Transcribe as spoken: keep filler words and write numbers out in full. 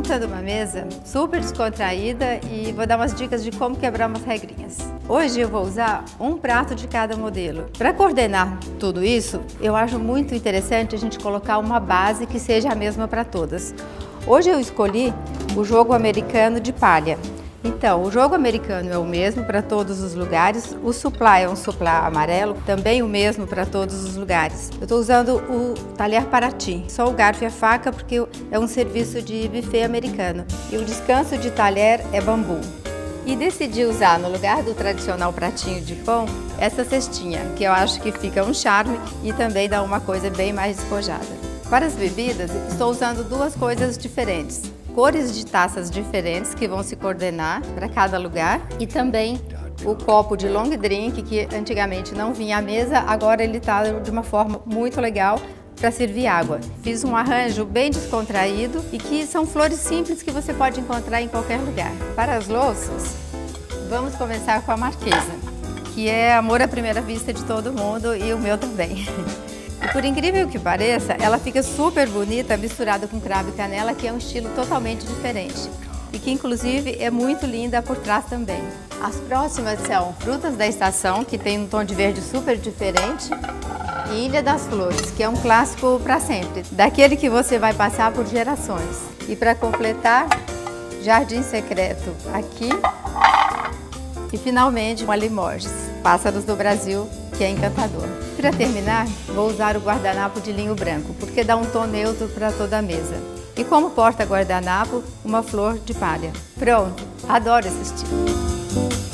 montando uma mesa super descontraída e vou dar umas dicas de como quebrar umas regrinhas. Hoje eu vou usar um prato de cada modelo. Para coordenar tudo isso, eu acho muito interessante a gente colocar uma base que seja a mesma para todas. Hoje eu escolhi o jogo americano de palha. Então, o jogo americano é o mesmo para todos os lugares, o suplá é um suplá amarelo, também o mesmo para todos os lugares. Eu estou usando o talher Paraty, só o garfo e a faca porque é um serviço de buffet americano. E o descanso de talher é bambu. E decidi usar, no lugar do tradicional pratinho de pão, essa cestinha, que eu acho que fica um charme e também dá uma coisa bem mais despojada. Para as bebidas, estou usando duas coisas diferentes. Cores de taças diferentes que vão se coordenar para cada lugar e também o copo de long drink que antigamente não vinha à mesa, agora ele está de uma forma muito legal para servir água. Fiz um arranjo bem descontraído e que são flores simples que você pode encontrar em qualquer lugar. Para as louças, vamos começar com a Marquesa, que é amor à primeira vista de todo mundo e o meu também. E por incrível que pareça, ela fica super bonita misturada com cravo e canela, que é um estilo totalmente diferente. E que inclusive é muito linda por trás também. As próximas são Frutas da Estação, que tem um tom de verde super diferente, e Ilha das Flores, que é um clássico para sempre, daquele que você vai passar por gerações. E para completar, Jardim Secreto aqui e finalmente uma Limoges, Pássaros do Brasil, que é encantador. Para terminar, vou usar o guardanapo de linho branco, porque dá um tom neutro para toda a mesa. E como porta-guardanapo, uma flor de palha. Pronto! Adoro esse estilo!